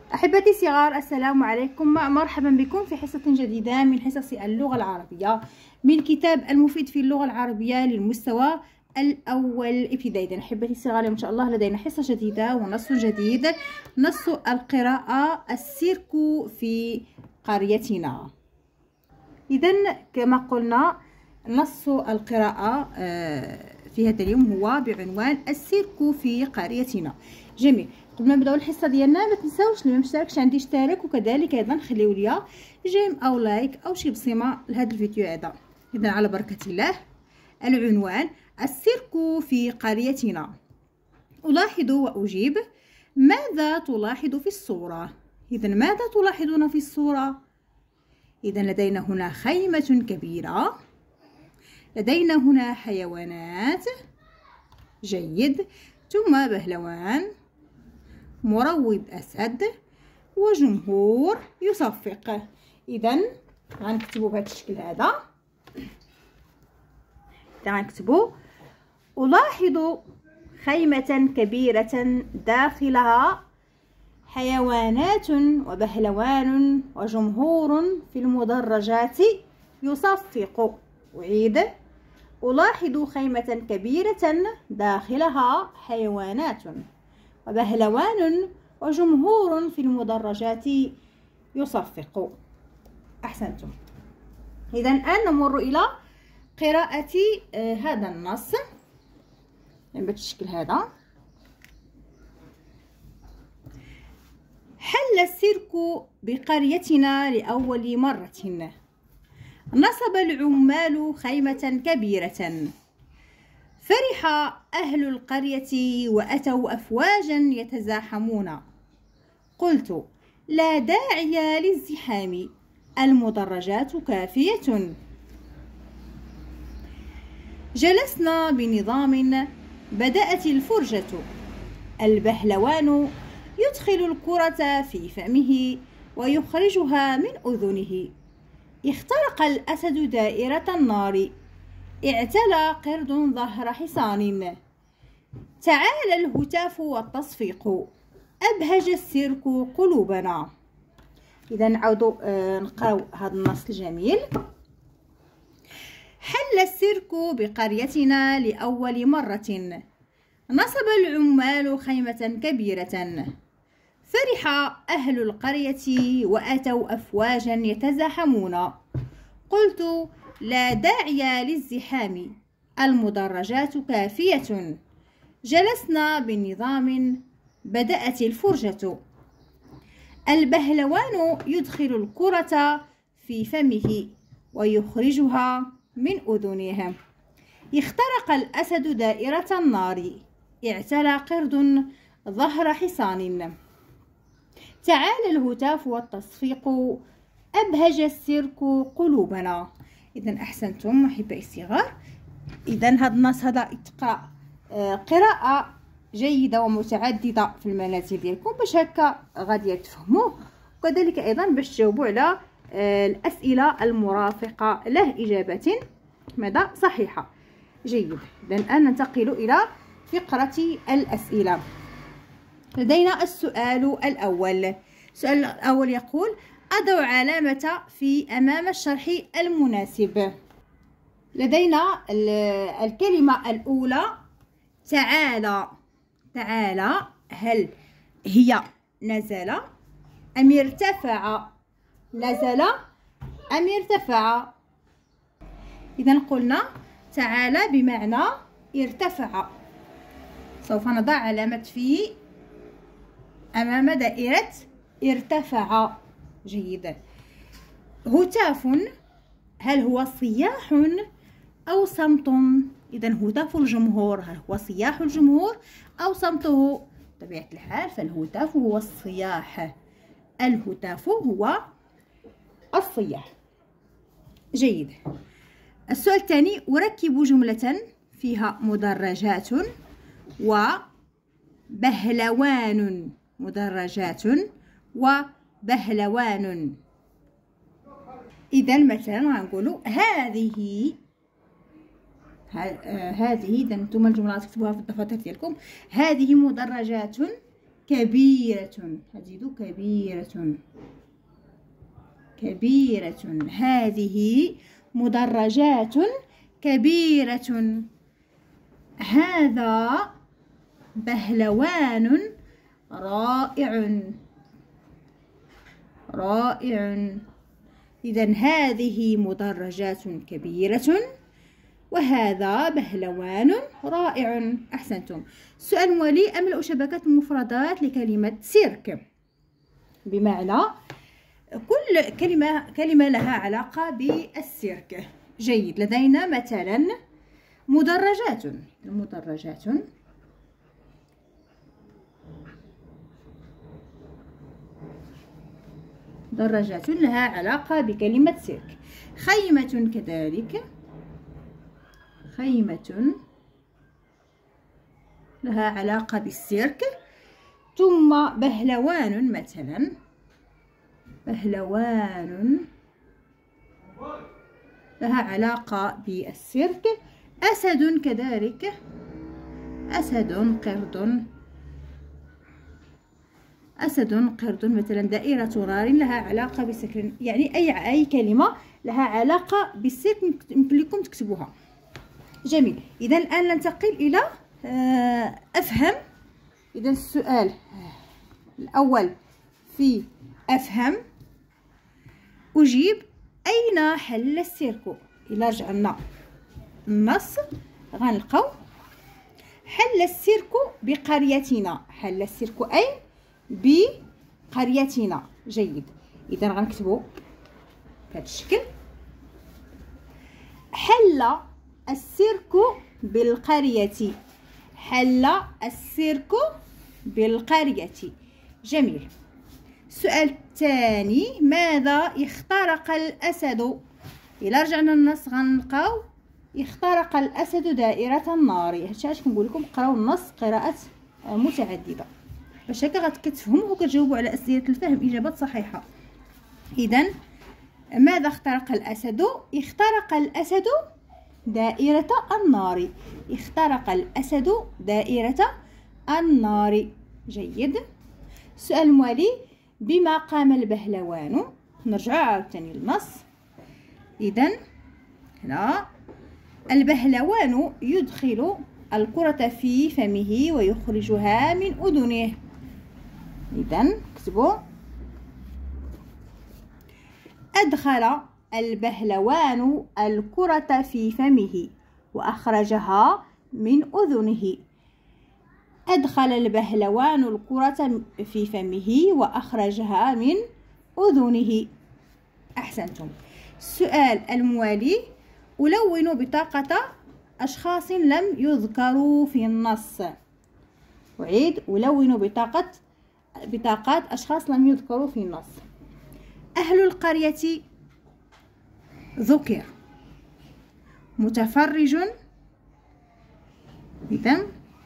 أحبتي الصغار، السلام عليكم، مرحبا بكم في حصة جديدة من حصص اللغة العربية من كتاب المفيد في اللغة العربية للمستوى الأول ابتدائي. إذا أحبتي الصغار، إن شاء الله لدينا حصة جديدة ونص جديد، نص القراءة السيرك في قريتنا. إذا كما قلنا نص القراءة في هذا اليوم هو بعنوان السيرك في قريتنا. جميل. قبل ما نبداو الحصه ديالنا ما تنساوش اللي ما مشتركش عندي اشترك، وكذلك ايضا خليو لي جيم او لايك او شي بصمه لهذا الفيديو هذا. اذا على بركه الله، العنوان السيرك في قريتنا. الاحظ واجيب، ماذا تلاحظ في الصوره؟ اذا ماذا تلاحظون في الصوره؟ اذا لدينا هنا خيمه كبيره، لدينا هنا حيوانات، جيد، ثم بهلوان، مروض أسد، وجمهور يصفق. إذا غنكتبو بهذا الشكل هذا. غنكتبو ألاحظ خيمة كبيرة داخلها حيوانات وبهلوان وجمهور في المدرجات يصفق. أعيد: ألاحظ خيمة كبيرة داخلها حيوانات وبهلوان وجمهور في المدرجات يصفق. أحسنتم. إذا الآن نمر إلى قراءة هذا النص بالشكل هذا. حل السيرك بقريتنا لأول مرة. نصب العمال خيمة كبيرة، فرح أهل القرية وأتوا أفواجا يتزاحمون. قلت: لا داعي للزحام، المدرجات كافية. جلسنا بنظام، بدأت الفرجة. البهلوان يدخل الكرة في فمه ويخرجها من أذنه. اخترق الأسد دائرة النار، اعتلى قرد ظهر حصان. تعالى الهتاف والتصفيق، أبهج السيرك قلوبنا. إذا نعاودو نقراو هذا النص الجميل. حل السيرك بقريتنا لأول مرة. نصب العمال خيمة كبيرة، فرح أهل القرية وأتوا أفواجا يتزاحمون. قلت: لا داعي للزحام، المدرجات كافية. جلسنا بنظام، بدأت الفرجة. البهلوان يدخل الكرة في فمه ويخرجها من أذنه. اخترق الأسد دائرة النار، اعتلى قرد ظهر حصان. تعالى الهتاف والتصفيق، أبهج السيرك قلوبنا. إذا أحسنتم أحبائي الصغار. إذا هذا النص هذا يتقرأ قراءة جيدة ومتعددة في المنازل ديالكم باش هكا غادي تفهموه، وكذلك أيضا باش تجاوبوا على الأسئلة المرافقة له إجابة ماذا صحيحة. جيد. إذا الآن ننتقل إلى فقرة الأسئلة. لدينا السؤال الأول. السؤال الأول يقول: أضع علامة في أمام الشرح المناسب. لدينا الكلمة الأولى تعالى. تعالى هل هي نزل أم ارتفع؟ نزل أم ارتفع؟ إذا قلنا تعالى بمعنى ارتفع. سوف نضع علامة في أمام دائرة ارتفع. جيد. هتاف هل هو صياح أو صمت؟ إذا هتاف الجمهور هل هو صياح الجمهور أو صمته؟ بطبيعة الحال فالهتاف هو الصياح. الهتاف هو الصياح. جيد. السؤال الثاني: أركب جملة فيها مدرجات وبهلوان. مدرجات وبهلوان. إذا مثلا غنقولوا هذه. إذا نتوما الجملة تكتبوها في الدفاتر ديالكم. هذه مدرجات كبيرة، هزيدو كبيرة، كبيرة. هذه مدرجات كبيرة. هذا بهلوان رائع، رائع. إذن هذه مدرجات كبيرة وهذا بهلوان رائع. أحسنتم. السؤال الموالي: أملأ شبكة المفردات لكلمة سيرك. بمعنى كل كلمة لها علاقة بالسيرك. جيد. لدينا مثلا مدرجات، مدرجات، مدرجات لها علاقة بكلمة سيرك. خيمة كذلك، خيمة لها علاقة بالسيرك. ثم بهلوان مثلا، بهلوان لها علاقة بالسيرك. أسد كذلك، أسد، قرد، أسد، قرد مثلا. دائرة نار لها علاقة بالسيرك. يعني أي كلمة لها علاقة بالسيرك يمكن لكم تكتبوها. جميل. إذا الآن ننتقل إلى أفهم. إذا السؤال الأول في أفهم: أجيب: أين حل السيرك؟ إلا رجعنا النص غنلقاو حل السيرك بقريتنا. حل السيرك أين؟ بقريتنا. جيد. إذا غنكتبو بهذا الشكل: حل السيرك بالقرية. حل السيرك بالقرية. جميل. السؤال الثاني: ماذا اخترق الأسد؟ إلا رجعنا النص غنلقاو اخترق الأسد دائرة النار. هادشي كنقول لكم قراو النص قراءات متعددة باش هكا كتفهموا وكتجاوبوا على أسئلة الفهم إجابات صحيحة. إذا ماذا اخترق الأسد؟ اخترق الأسد دائرة النار. اخترق الأسد دائرة النار. جيد. السؤال الموالي: بما قام البهلوان؟ نرجع عاوتاني للنص. إذن هنا البهلوان يدخل الكرة في فمه ويخرجها من أذنه. إذن اكتبوا: أدخل البهلوان الكرة في فمه وأخرجها من أذنه. أدخل البهلوان الكرة في فمه وأخرجها من أذنه. أحسنتم. السؤال الموالي: ألون بطاقة أشخاص لم يذكروا في النص. أعيد: ألون بطاقات أشخاص لم يذكروا في النص. أهل القرية ذكر. متفرج، إذن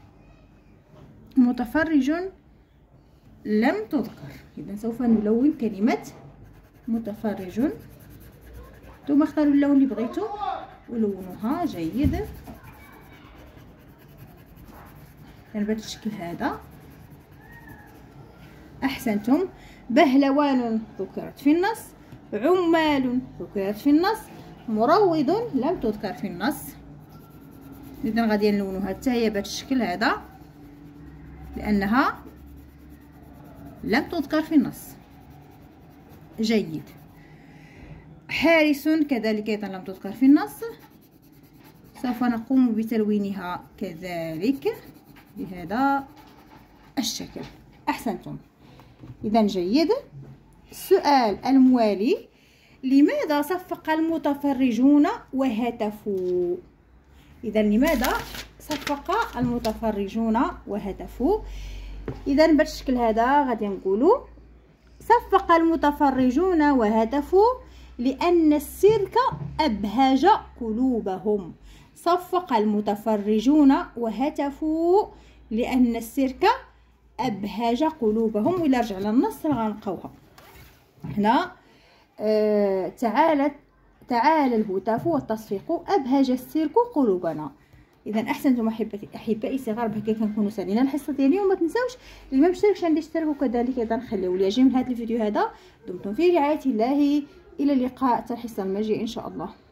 متفرج لم تذكر. إذن سوف نلون كلمة متفرج، ثم اختاروا اللون اللي بغيتو ولونوها. جيد. يعني بهذا الشكل هذا. أحسنتم. بهلوان ذكرت في النص، عمال ذكرت في النص، مروض لم تذكر في النص. إذن غادي نلونوها حتى هي بهذا الشكل هذا لأنها لم تذكر في النص. جيد. حارس كذلك أيضا لم تذكر في النص، سوف نقوم بتلوينها كذلك بهذا الشكل. أحسنتم. إذا جيد. السؤال الموالي: لماذا صفق المتفرجون وهتفوا؟ إذا لماذا صفق المتفرجون وهتفوا؟ إذا بهذا الشكل هذا غادي نقولوا: صفق المتفرجون وهتفوا لأن السيرك أبهج قلوبهم. صفق المتفرجون وهتفوا لأن السيرك أبهج قلوبهم. وإلا رجعنا النص غنلقاوها هنا: تعالى الهتاف والتصفيق أبهج السيرك قلوبنا. اذا احسنتم احبائي الصغار، بهكا كنكونوا سالينا الحصه ديال اليوم. ما تنساوش اللي ما مشتركش عندي اشتركوا، وكذلك ايضا خليوا لي جيم من هذا الفيديو هذا. دمتم في رعايه الله، الى اللقاء حتى الحصه المجيء ان شاء الله.